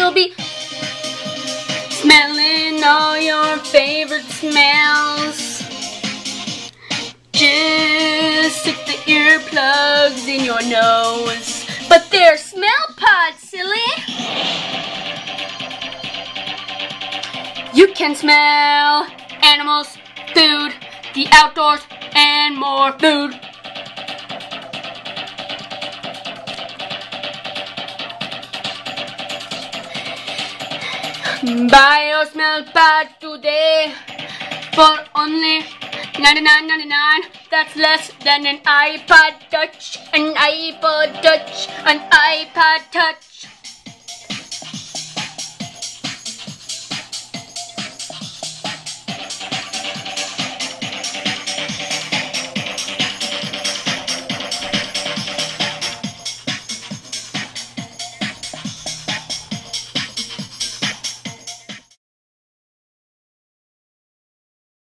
you'll be smelling all your favorite smells. Just stick the earplugs in your nose. But they're smell pods, silly! You can smell animals, food, the outdoors, and more food. Buy your smell pad today for only $99.99. That's less than an iPod Touch, an iPod Touch, an iPod Touch.